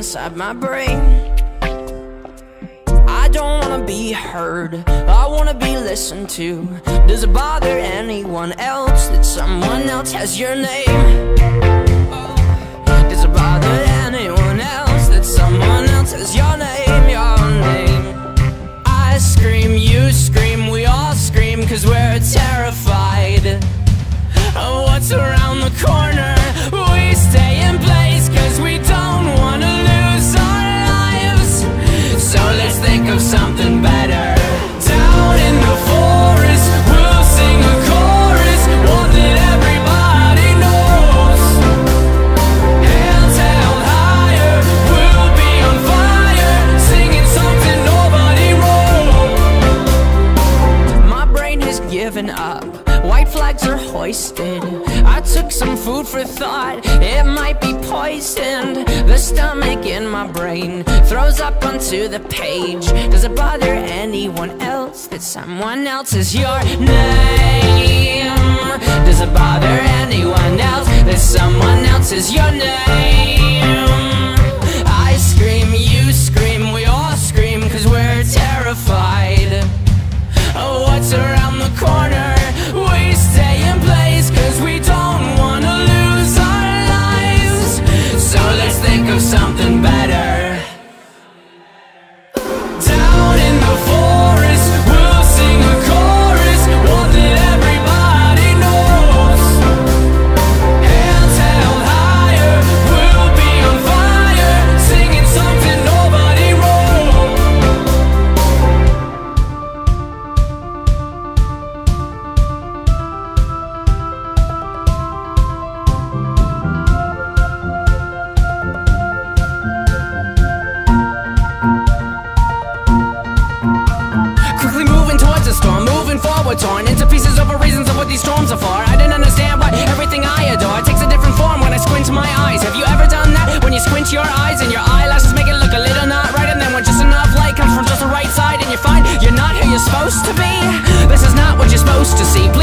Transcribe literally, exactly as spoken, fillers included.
inside my brain. I don't wanna be heard, I wanna be listened to. Does it bother anyone else that someone else has your name? Does it bother anyone else that someone else has your name, your name? I scream, you scream, we all scream, cause we're terrified of what's around the corner. We stay in place cause we don't wanna lose our lives. So let's think of something better. Down in the forest, we'll sing a chorus, one that everybody knows. Hands held higher, we'll be on fire, singing something nobody wrote. My brain has given up, white flags are hoisted. I took some food for thought, it might be poisoned. The stomach in my brain throws up onto the page. Does it bother anyone else that someone else is your name? Does it bother anyone else that someone else is your name? I scream, you scream, we all scream, cause we're terrified of what's around the corner. We stay in place cause we don't wanna lose our lives. So let's think of something better. Down in the forest, we'll sing a chorus, one that everybody knows. Hands held higher, we'll be on fire, singing something nobody wrote. Quickly moving towards a storm, moving forward, torn into pieces over reasons of what these storms are for. I didn't understand why everything I adore takes a different form when I squint my eyes. Have you ever done that? When you squint your eyes and your eyelashes make it look a little not right, and then when just enough light comes from just the right side and you find you're not who you're supposed to be. This is not what you're supposed to see.